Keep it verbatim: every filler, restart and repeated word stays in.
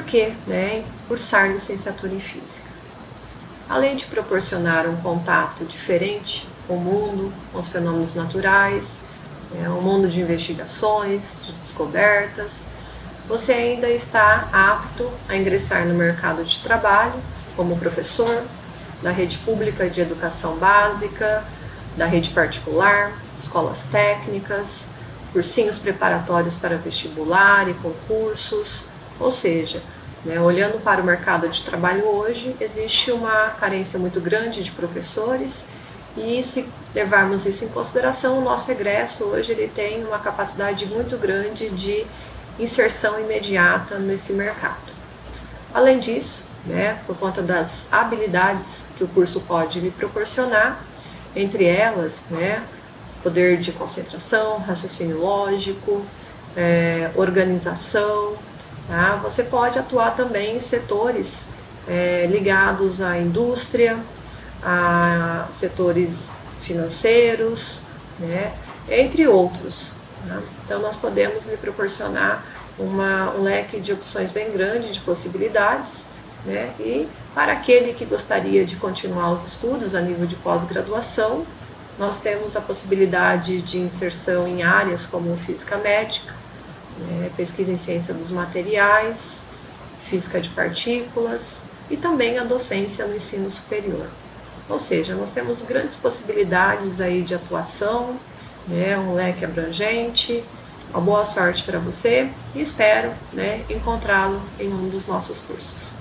que, né, cursar licenciatura em Física? Além de proporcionar um contato diferente com o mundo, com os fenômenos naturais, é, um mundo de investigações, de descobertas, você ainda está apto a ingressar no mercado de trabalho como professor da rede pública de educação básica, da rede particular, escolas técnicas, cursinhos preparatórios para vestibular e concursos, ou seja, né, olhando para o mercado de trabalho hoje, existe uma carência muito grande de professores e, se levarmos isso em consideração, o nosso egresso hoje ele tem uma capacidade muito grande de inserção imediata nesse mercado. Além disso, né, por conta das habilidades que o curso pode lhe proporcionar, entre elas, né, poder de concentração, raciocínio lógico, é, organização. Tá? Você pode atuar também em setores é, ligados à indústria, a setores financeiros, né? Entre outros. Tá? Então, nós podemos lhe proporcionar uma, um leque de opções bem grande de possibilidades, né? E para aquele que gostaria de continuar os estudos a nível de pós-graduação, nós temos a possibilidade de inserção em áreas como física médica, né, pesquisa em ciência dos materiais, física de partículas e também a docência no ensino superior. Ou seja, nós temos grandes possibilidades aí de atuação, né, um leque abrangente. Uma boa sorte para você e espero, né, encontrá-lo em um dos nossos cursos.